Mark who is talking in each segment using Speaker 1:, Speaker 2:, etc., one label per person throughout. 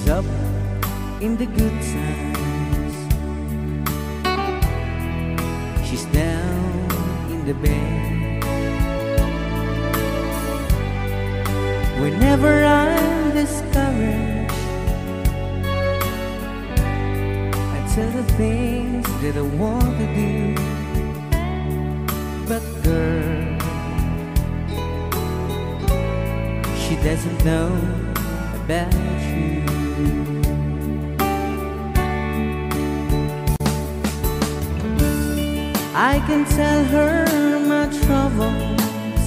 Speaker 1: up in the good times, she's down in the bed. Whenever I'm discouraged, I tell the things that I want to do. But girl, she doesn't know about you. I can tell her my troubles,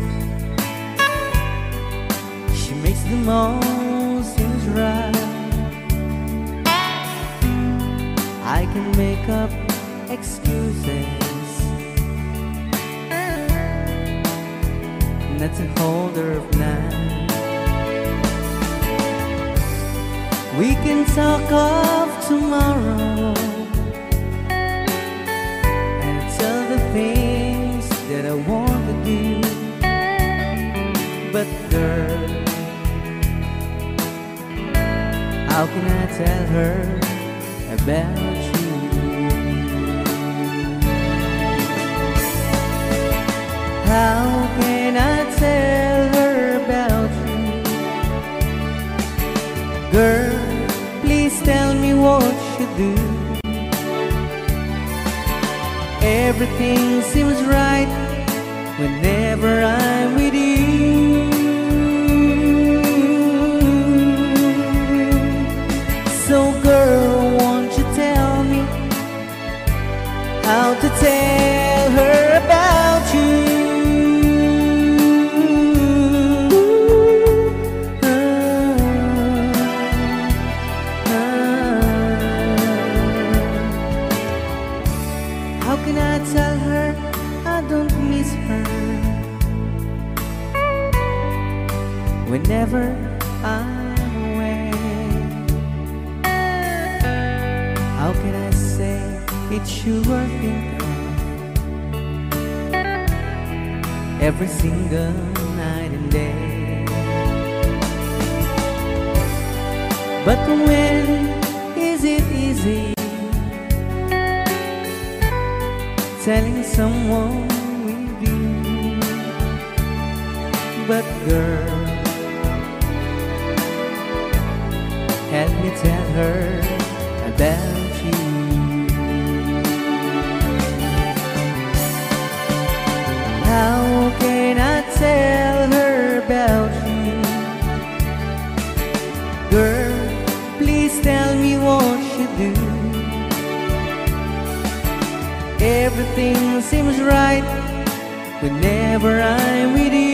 Speaker 1: she makes them all seem right. I can make up excuses not to hold her of night. We can talk of tomorrow and tell the things that I want to do. But girl, how can I tell her about you? How can I tell her about you? Girl, please tell me what you do. Everything seems right whenever I'm with you. So girl, won't you tell me how to tell her about you? How can I tell her I don't miss her whenever I'm away? How can I say it's you I think of every single night and day? But when is it easy telling someone with you? But girl, help me tell her about you. How can I tell her about you? Girl, please tell me what you do. Everything seems right whenever I'm with you.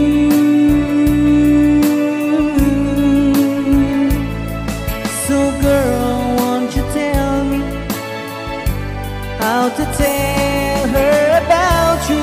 Speaker 1: So girl, won't you tell me how to tell her about you?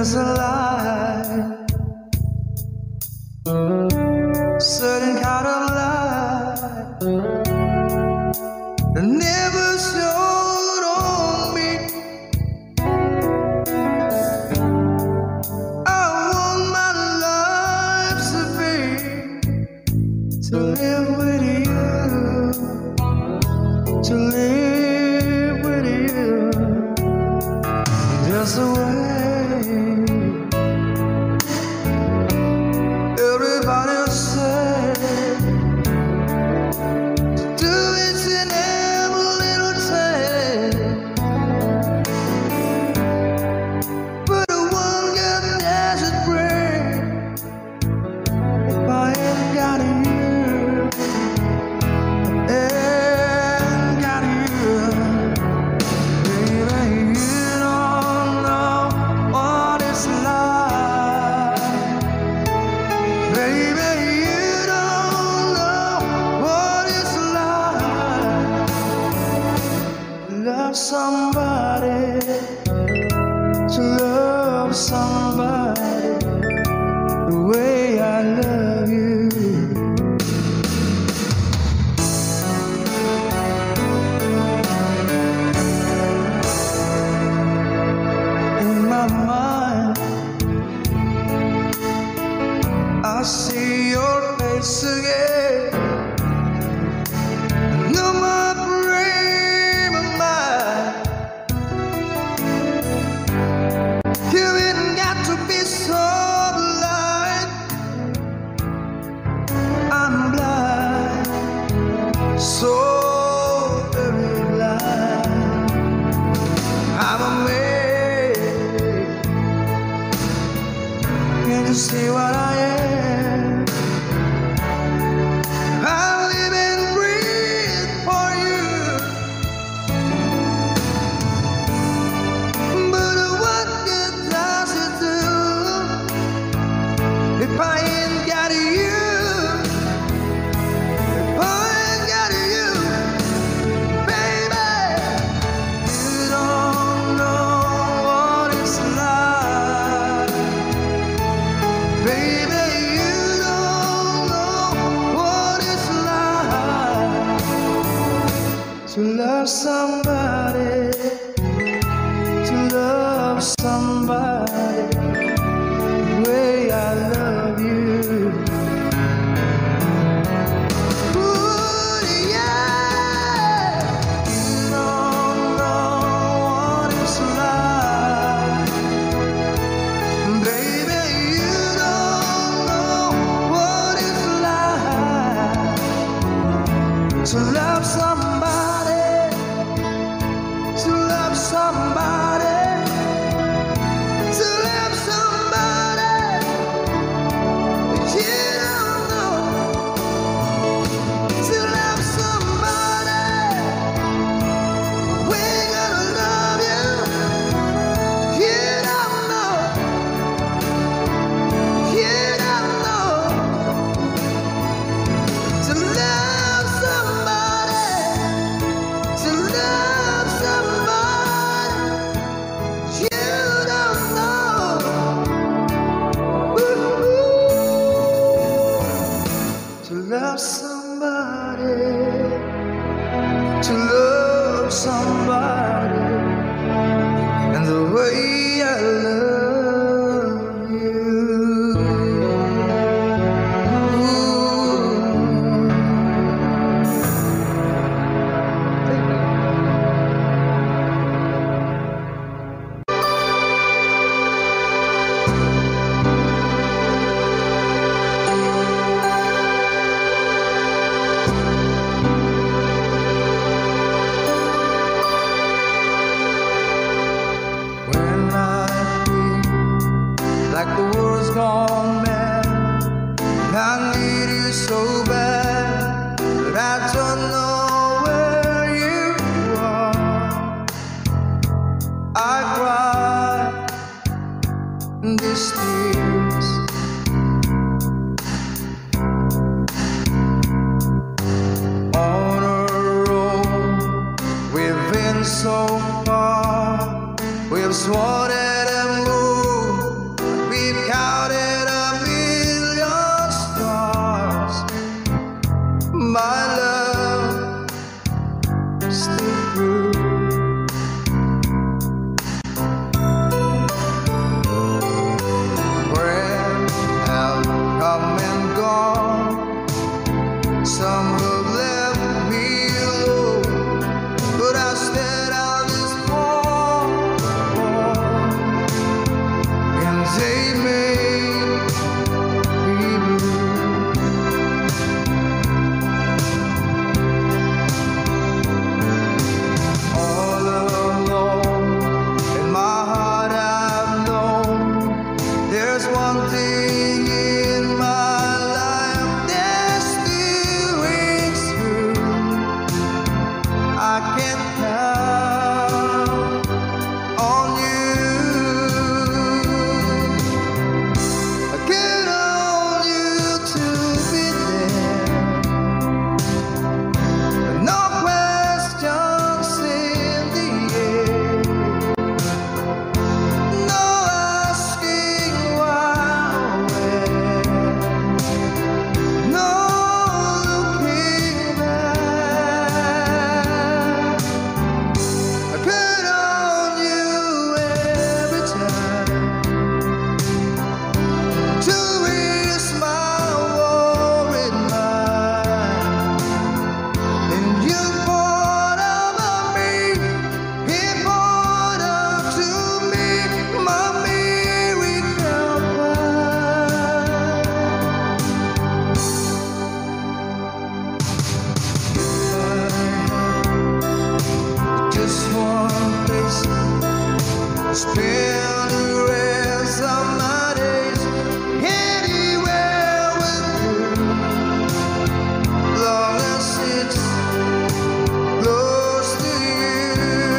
Speaker 2: there's a light, certain kind of light that never showed on me. I want my life to be, to live with you, to live with you. Just the way everybody said to do it in every little thing, but the one got desert brain. If I ain't got you, ain't got you, baby, you don't know what it's like. Baby, you don't know what it's like to love somebody, to love somebody the way I love you. In my mind, I see your face again. No more frame of mind. You ain't got to be so blind. I'm blind, so very blind. I'm a man. Can't you see what I am? I live and breathe for you. But what good does it do if I ain't got you? If I ain't got you, baby, you don't know what it's like. Baby, you don't know what it's like to love somebody, to love somebody the way I love you. Ooh, yeah, you don't know what it's like. Baby, you don't know what it's like to love somebody, to love somebody, to love somebody. You don't know to love somebody. We're gonna love you. You don't know. You don't know to love somebody, to love somebody. You don't know. Ooh, to love somebody, to love somebody, and the way I love you. When I feel like the world's gone mad, and I need you so bad, but I don't know where you are. I cry these tears. On a road we've been so far, we've sworn and moved spend the rest of my days anywhere with you, long as it's close to you.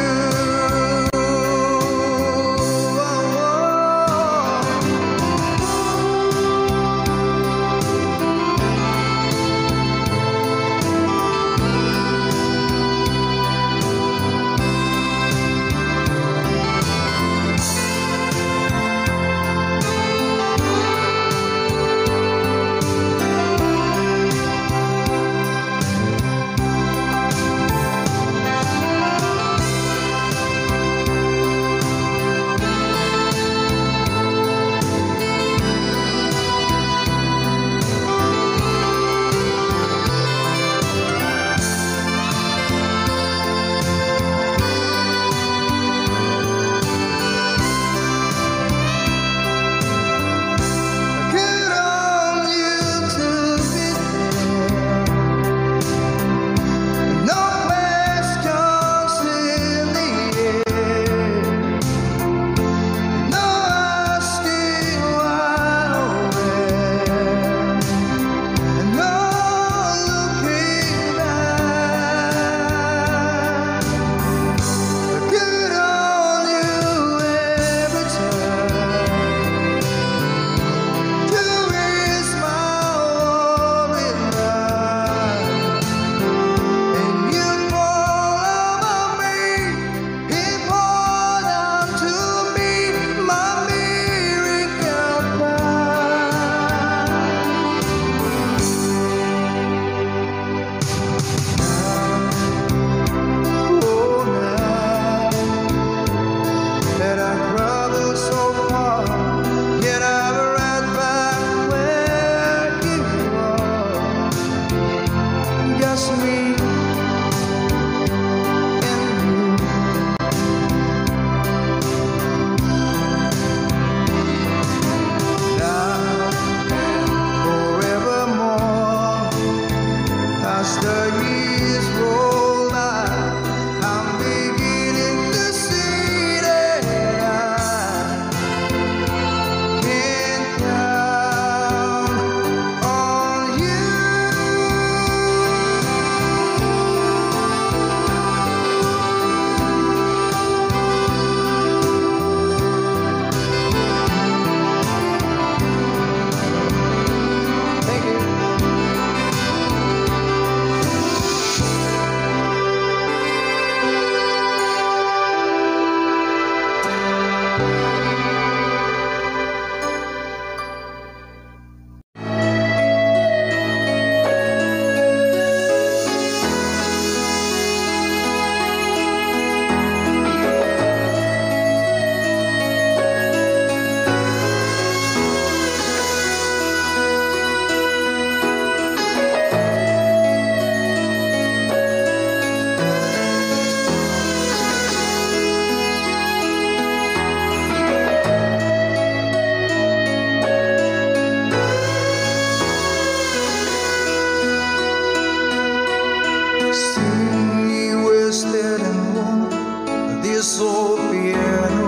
Speaker 2: This old piano,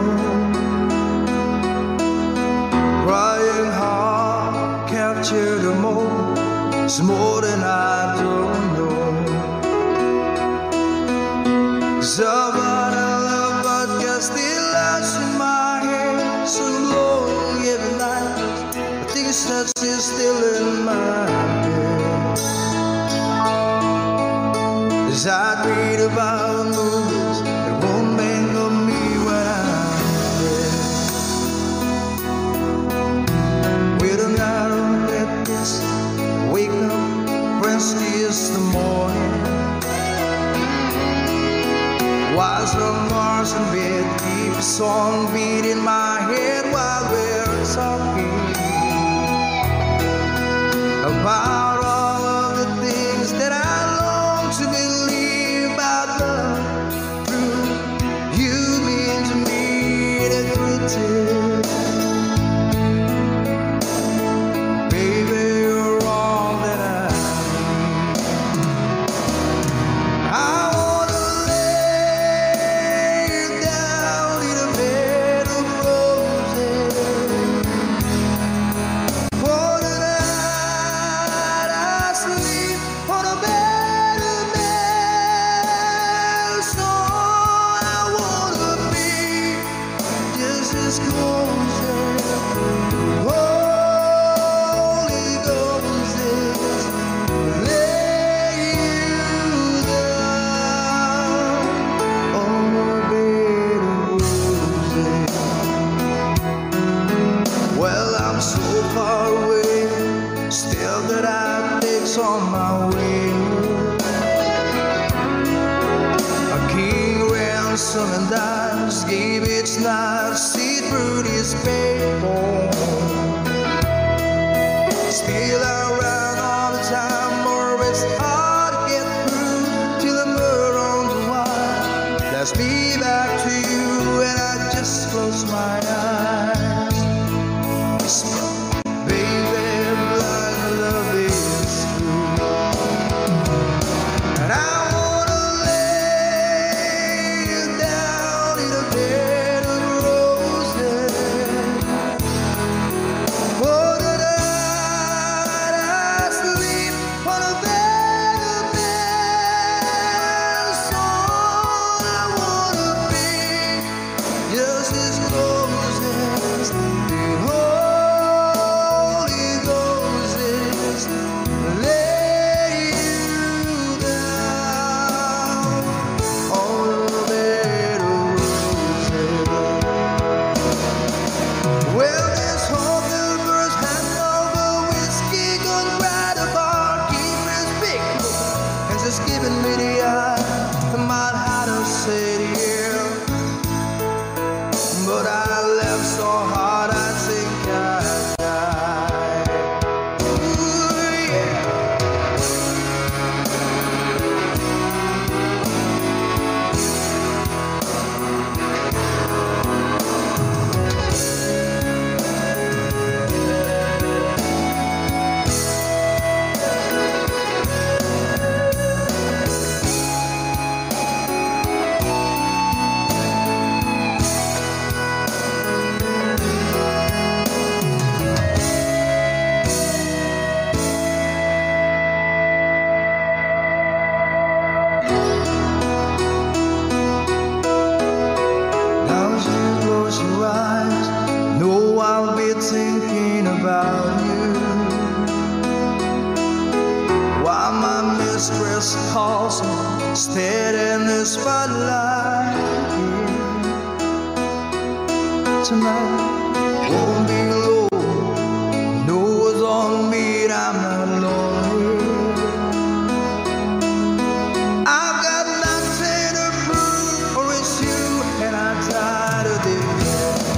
Speaker 2: crying heart captured a moment. It's more than I don't know. Somebody I love, but guess the lights in my head, so long every night. I think it's not still in my head. As I read about movies that won't make of me when I'm dead, with an arrow that is wake up, rest is the morning. While some Mars in bed, keep a song beat in my head while we're talking about all of the things that I long to believe about love. Through you mean to me that will tell. Baby, you're all that I need. I wanna lay you down in a bed is closing. Holy Ghost is laying you down on a bed of roses. Well, I'm so far away, still that I takes on my way. A king ransom and dimes gave its knife, see through this paper. Still I run all the time, or it's hard to get through till the murder on the wire. Bless me back to you, and I just close my eyes. Baby, blind love is true, and I wanna lay you down in a bed of roses. For the night I sleep on a bed of beds. All I wanna be just as close as the Holy Ghost is lay you down on a bed of roses. Well, this whole Miller's hand over whiskey, gone right apart, keepers big, and just giving me the eye. I might have to say yeah, but I left so hard I think I died. Ooh, yeah. Now as you close your eyes, know I'll be thinking about you. While my mistress calls me, stead in the spotlight. Tonight won't be low, no one's on me, I'm not lonely. I've got nothing to prove, for it's you, and I'm tired of this.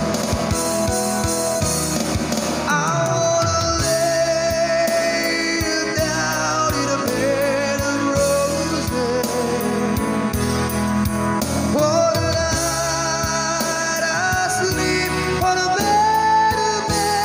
Speaker 2: I wanna lay you down in a bed of roses. For the night I sleep on a bed of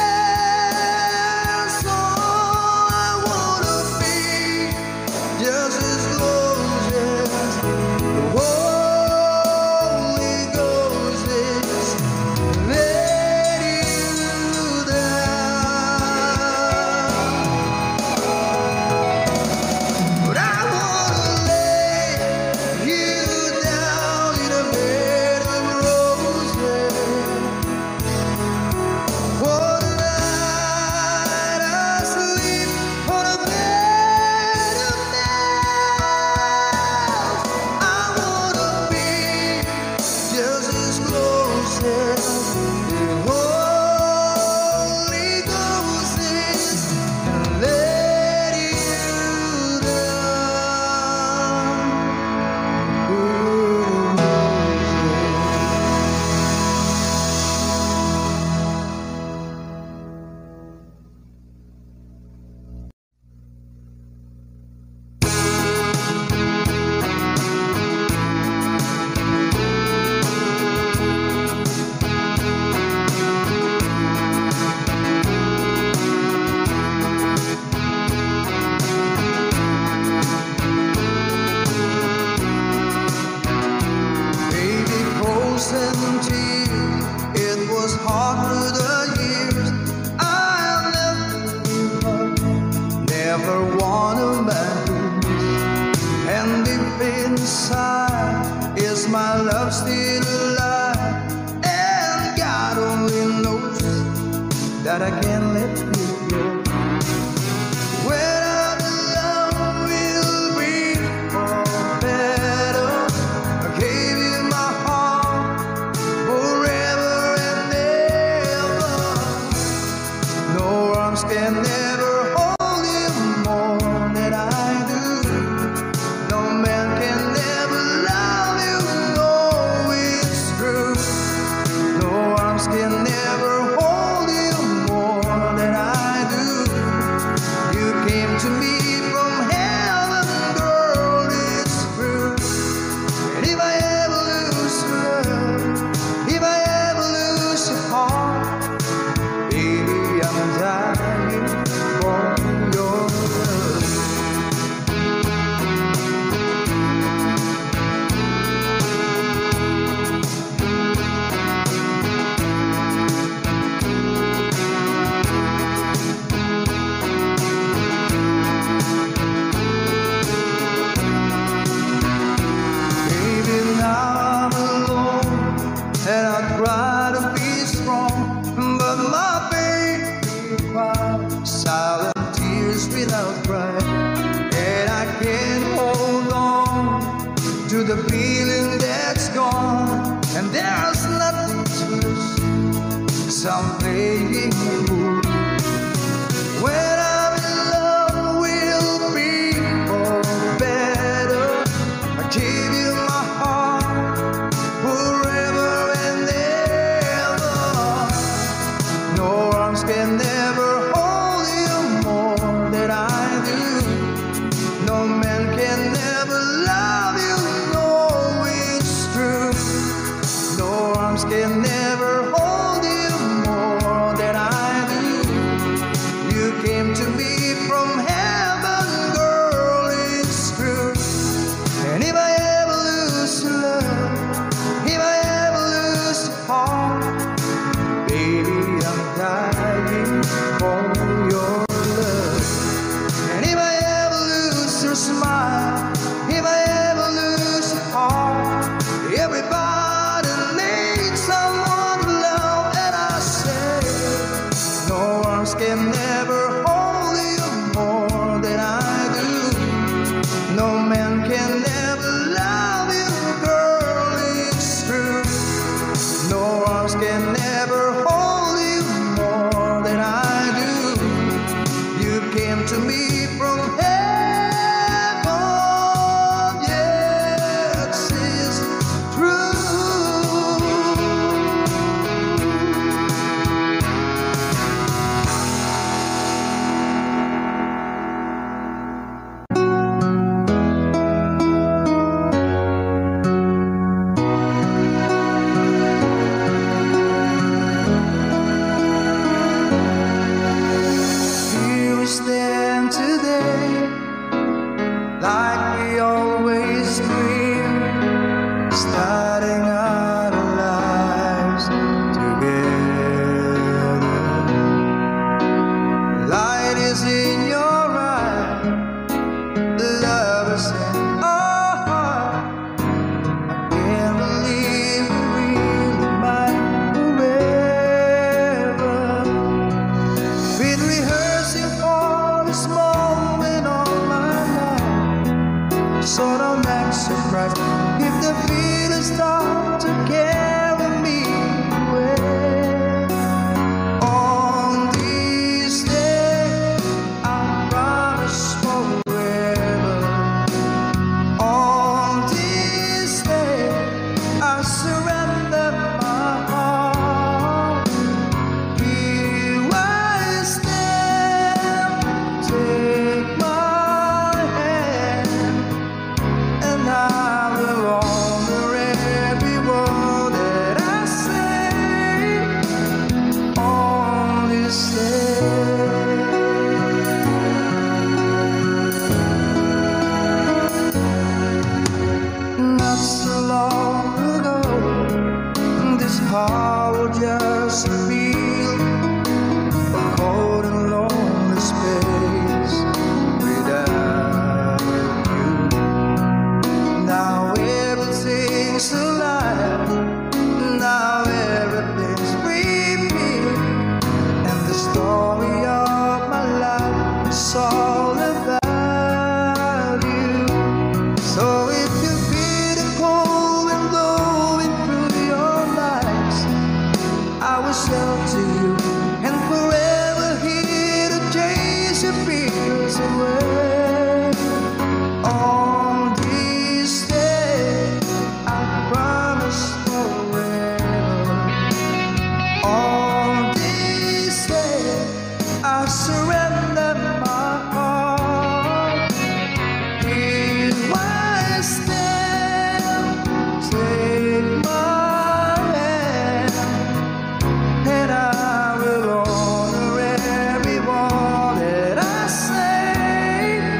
Speaker 2: that I can't let you go. When I'm alone, we'll be all better. I gave you my heart forever and ever. No arms can never hold you more than I do. No man can never love you, no, it's true. No arms can never hold you more than I do. You came to me from heaven, girl, it's true. And if I ever lose love, if I ever lose your heart, baby, I'm dying for your love. Baby, now I'm alone, and I try to be strong, but my baby cries silent tears without crying, and I can't hold on to the feeling that's gone, and there's nothing to lose, so I'm playing the fool. When I'm in love, we'll be all better. I give you my heart forever and ever. No arms can never hold you more than I do. No man can never love you, no, it's true. No arms can never hold you more than I do. to you, and forever here to chase your fears away. On this day, I promise forever. On this day, I surrender my heart. Here I stand, take my hand, and I will honor every word that I say.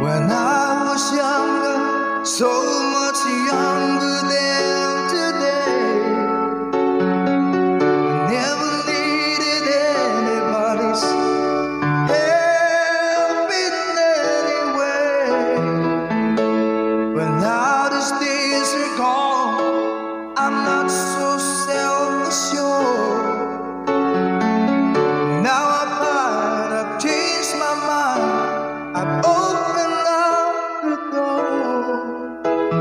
Speaker 2: When I was younger, so much younger than today, I never needed anybody's help in any way. But now these days are gone, I'm not so self-assured. Now I've changed my mind, I've opened up the door.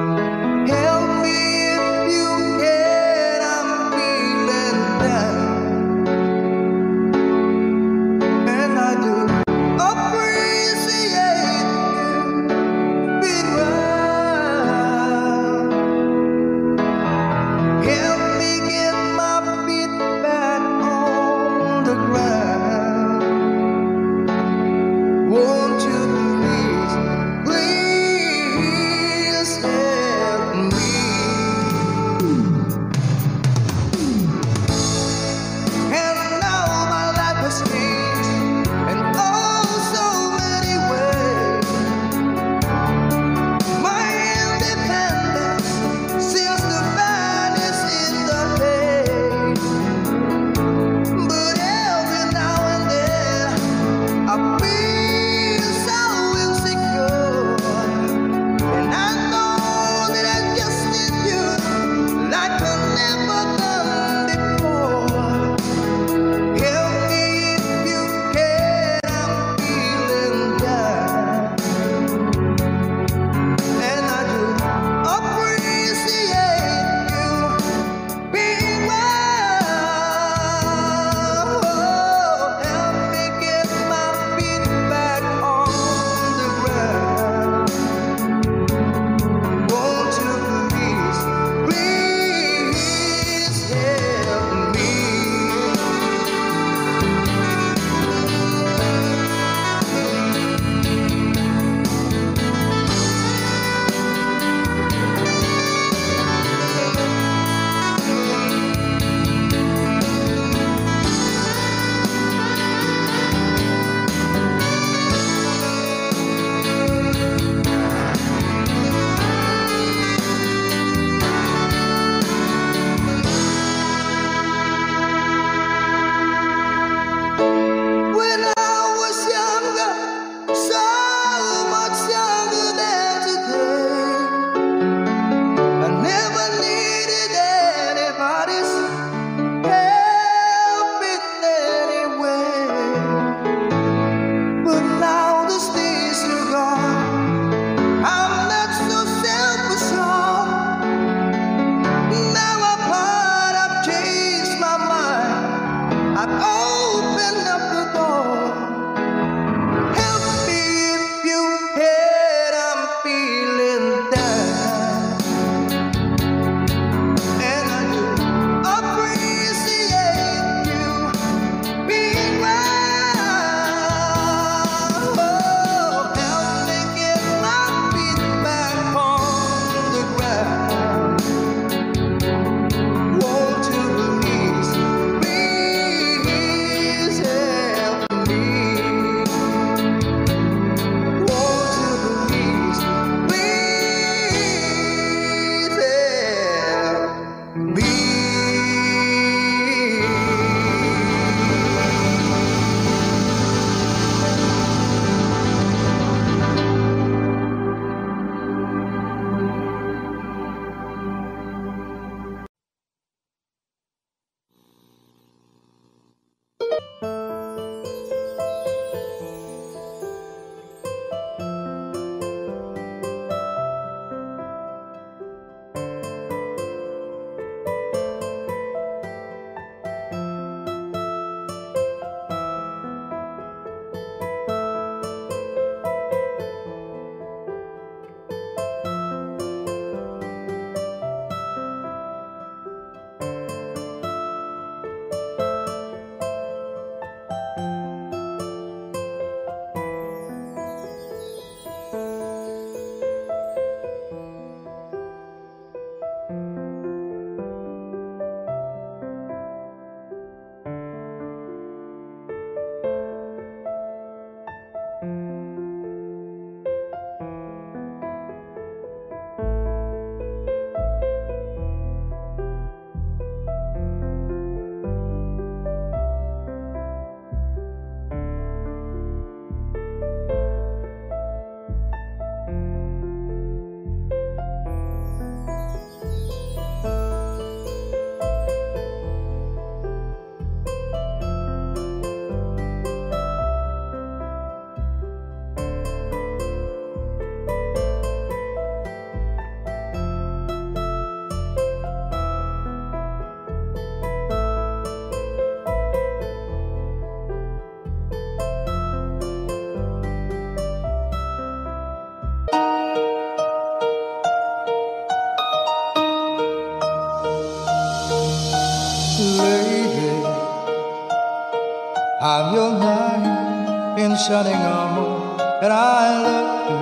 Speaker 2: I'm your knight in shining armor, and I love you.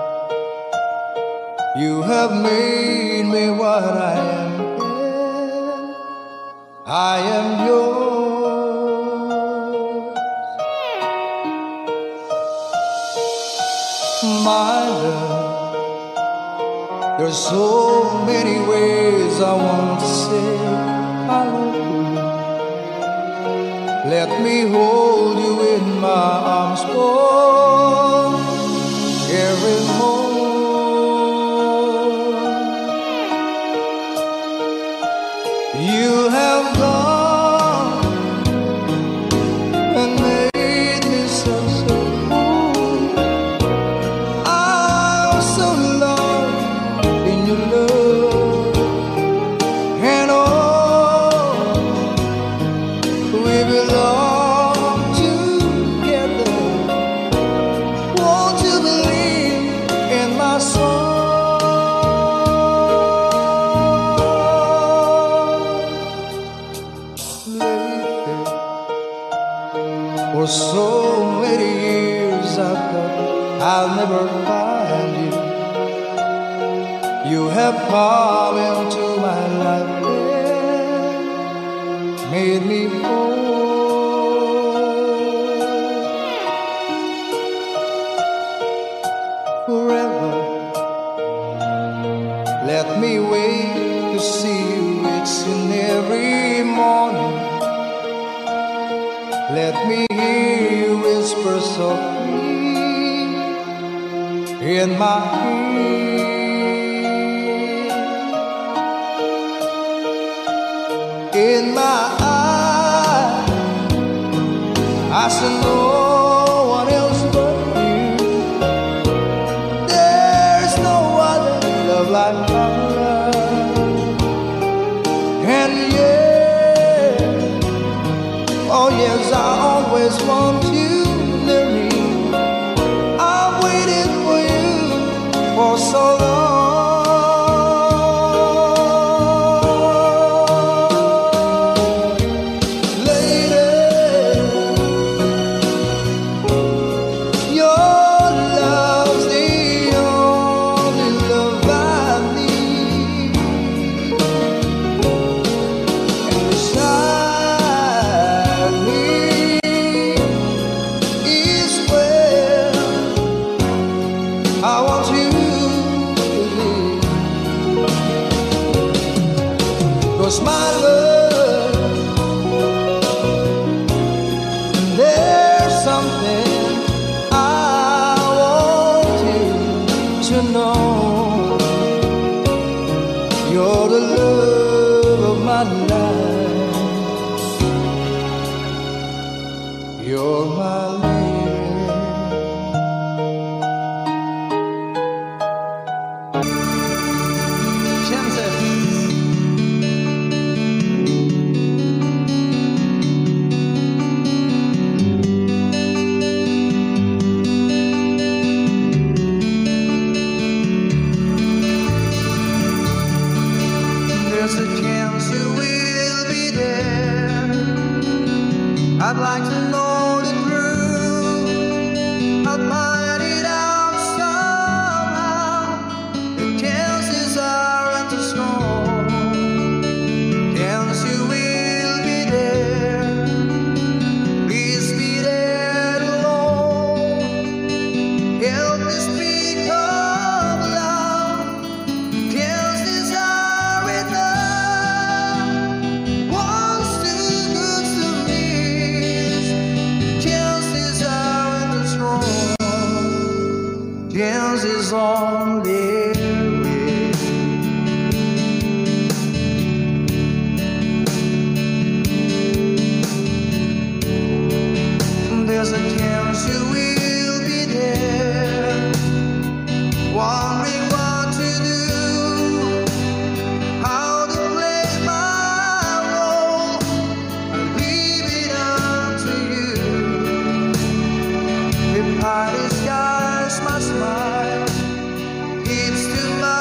Speaker 2: You have made me what I am. I am yours, my love. There's so many ways I want to say I love you. Let me hold you in my arms for every moment. You have gone and made me so cool. I'm so lost in your love, and oh, we belong together. Won't you believe in my song? Lately, for so many years I thought I'll never find you. You have come into my life, made me whole. Forever, let me wait to see you. It's in every morning. Let me hear you whisper softly in my ear. In my eyes, I see no one else but you. There's no other love like my love. And yeah, oh yes, I always want you near me. I've waited for you for so long. I want you to live, 'cause my love, there's something I want you to know. You're the love of my life. You're my lady. There's a chance you will be there. I'd like to know the truth. I'll find it out somehow. The chances aren't too strong. Chance you will be there. Please be there alone. Help me speak of love. Chances are enough. One's too good to miss. Chances aren't too strong. Chances on their way. There's a chance you will be there, wondering what to do, how to play my role. I leave it up to you. If I disguise my smile, it's too much.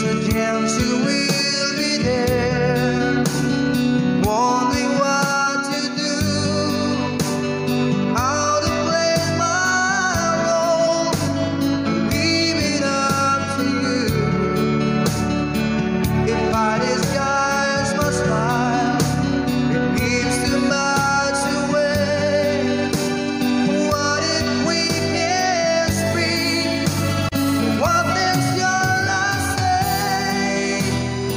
Speaker 2: a chance you will be there, wondering what to do, how to play my role, leave it up to you. If I disguise my smile, it gives too much away. What if we can speak? What is your last say?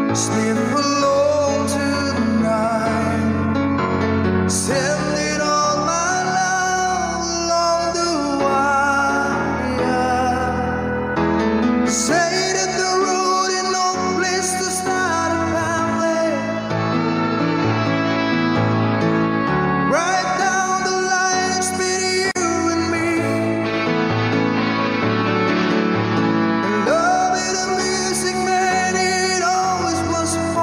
Speaker 2: sleep alone tonight, sending all my love along the wire. Say that the road ain't no place to start a family. Right down the line, it's been you and me. And love and the music, man, it always was fun.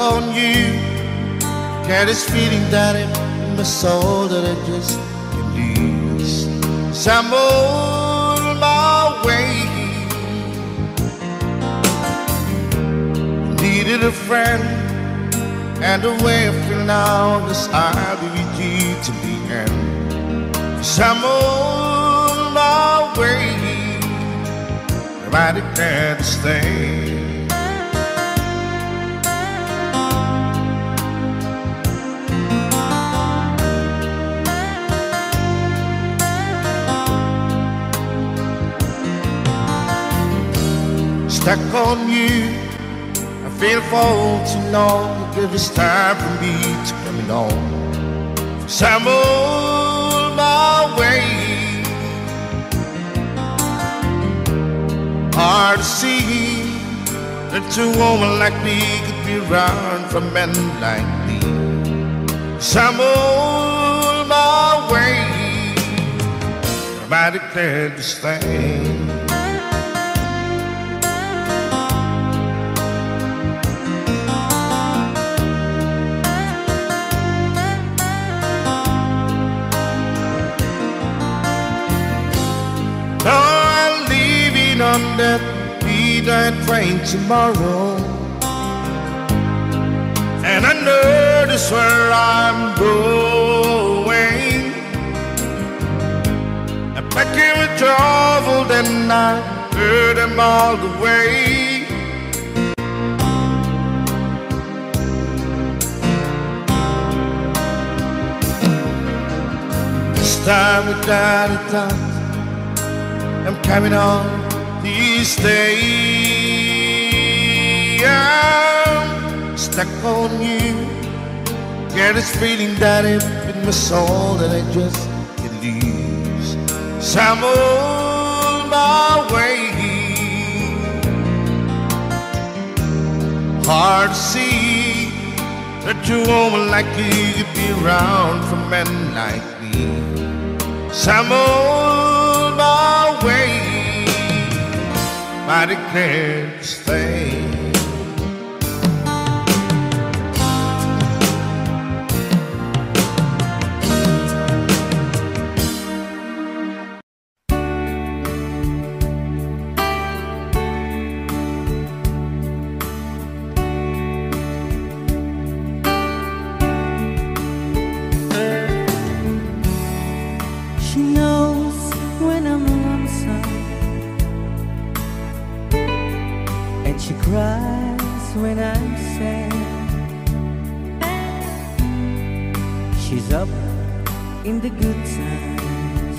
Speaker 3: on you. Get this feeling down in my soul that I just can't lose. So I'm on my way. Needed a friend, and the way I feel now is I'll be with you to the end. So I'm on my way. I declare to stay. Stuck on you, I feel for too long. Give it's time for me to come on. So I'm on my way. Hard to see that a woman like me could be around for men like me. So I'm on my way. I declare to stay. On that midnight train tomorrow, and I know this where I'm going. I pack in with travel, then I heard them all the way. This time without a doubt, I'm coming on. These days I'm stuck on you. Get this feeling that in my soul that I just can't lose. So I'm on my way. Hard to see that a woman like you could be around for men like me. So I'm on my way. I declare to stay.
Speaker 1: She knows when I'm lonesome, and she cries when I'm sad. She's up in the good times,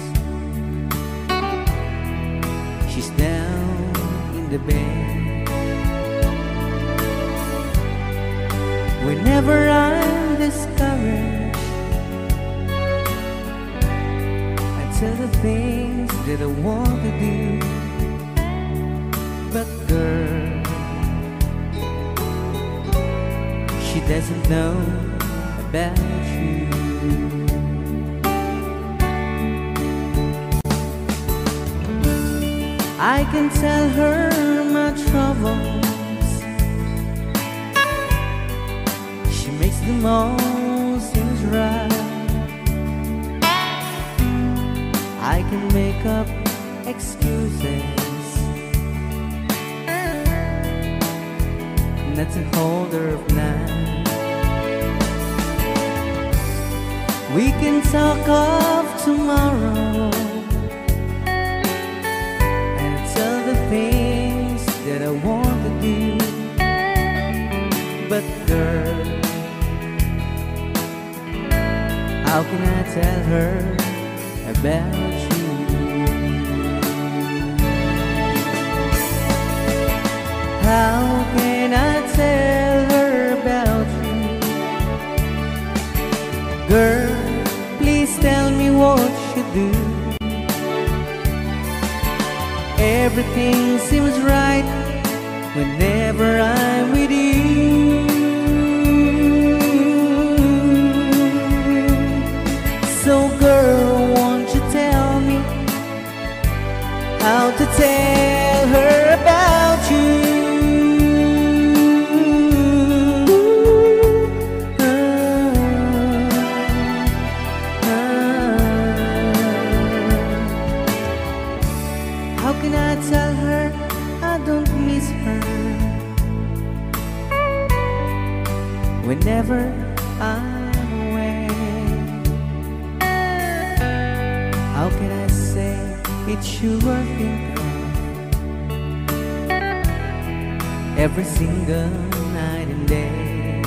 Speaker 1: she's down in the bed. Whenever I'm discouraged, I tell the things that I want to do. But girl, she doesn't know about you. I can tell her my troubles, she makes them all seem right. I can make up excuses not to hold her of night. We can talk of tomorrow and tell the things that I want to do. But girl, how can I tell her about you? How can I tell her about you? Girl, please tell me what you do. Everything seems right whenever I'm with you. So girl, won't you tell me how to tell her about you? whenever I'm away. How can I say it's you I think of every single night and day?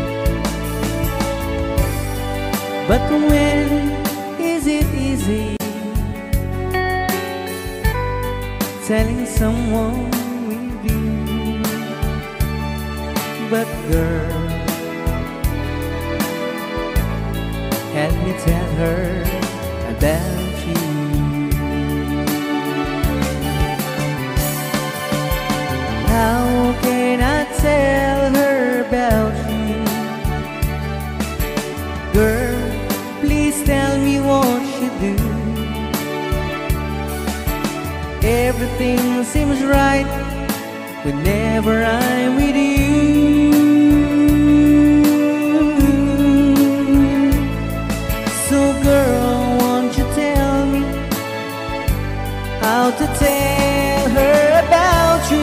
Speaker 1: But when is it easy telling someone with you? But girl, help me tell her about you. How can I tell her about you? Girl, please tell me what you do. Everything seems right whenever I'm with you. So girl, won't you tell me how to tell her about you?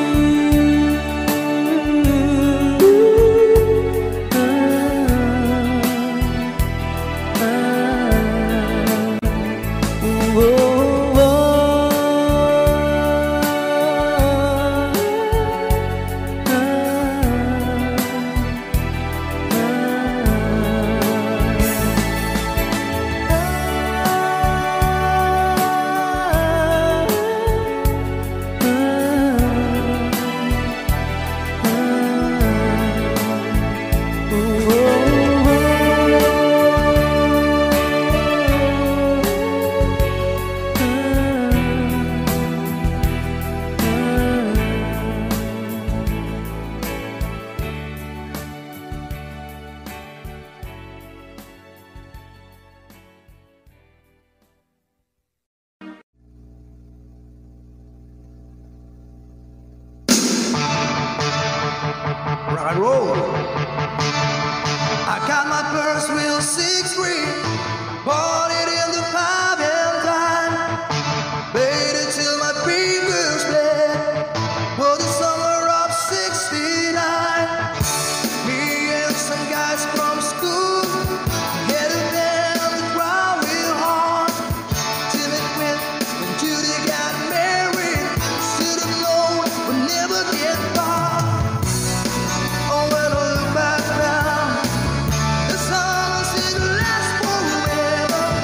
Speaker 2: Rock and roll. I got my first real 6-3, bought it in the pub and time, played it till my fingers bled. Was the summer of '69. Me and some guys from school headed down the ground real hard till it went when Judy got married. Stood alone would never get far. When I look back now, the summer seemed to last forever.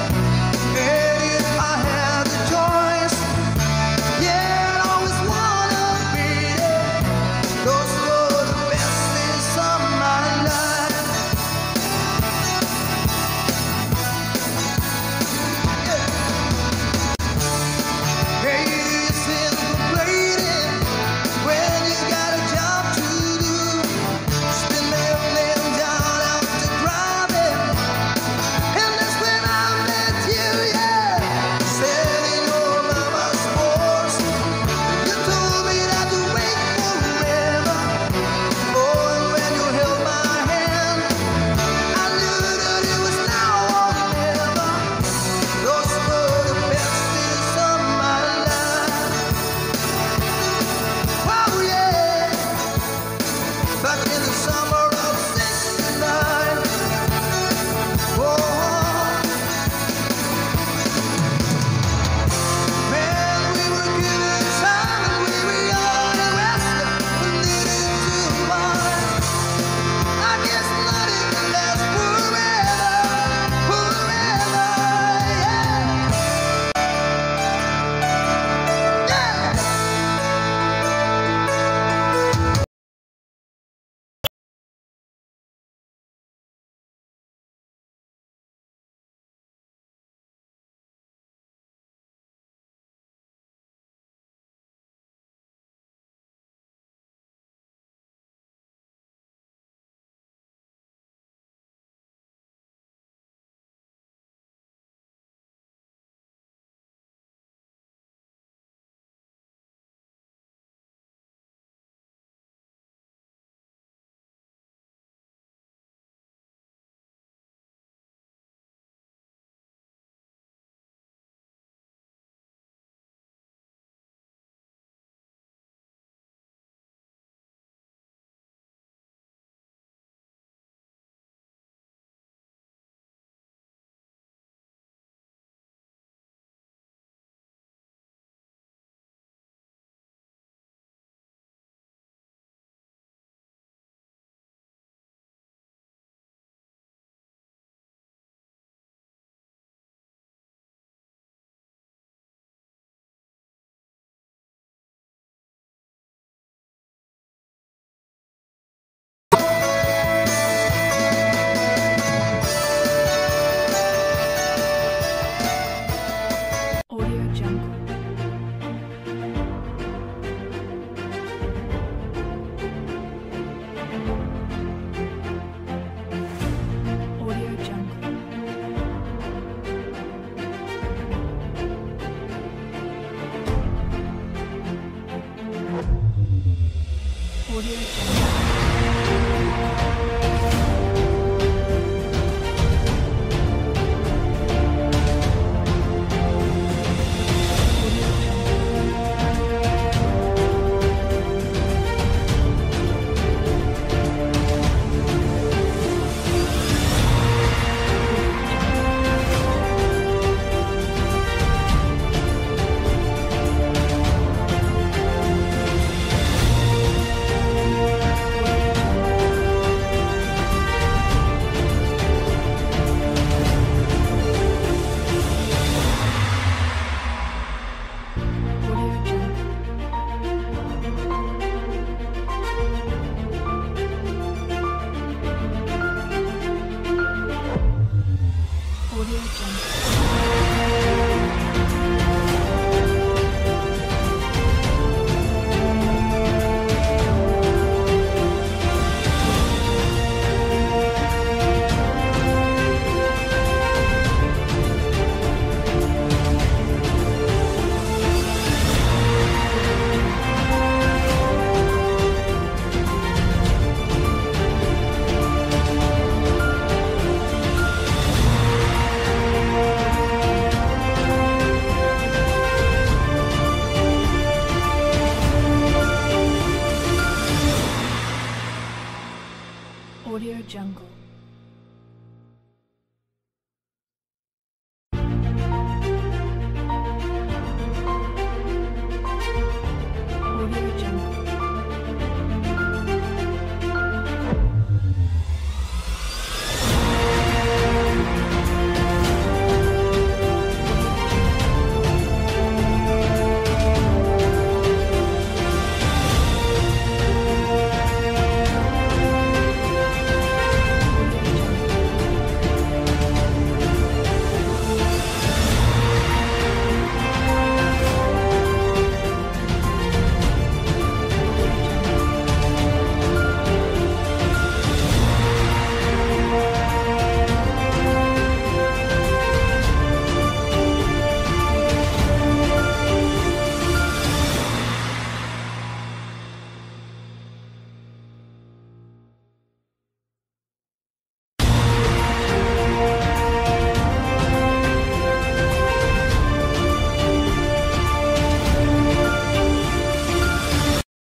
Speaker 4: Audio Jungle. Audio Jungle. Audio Jungle.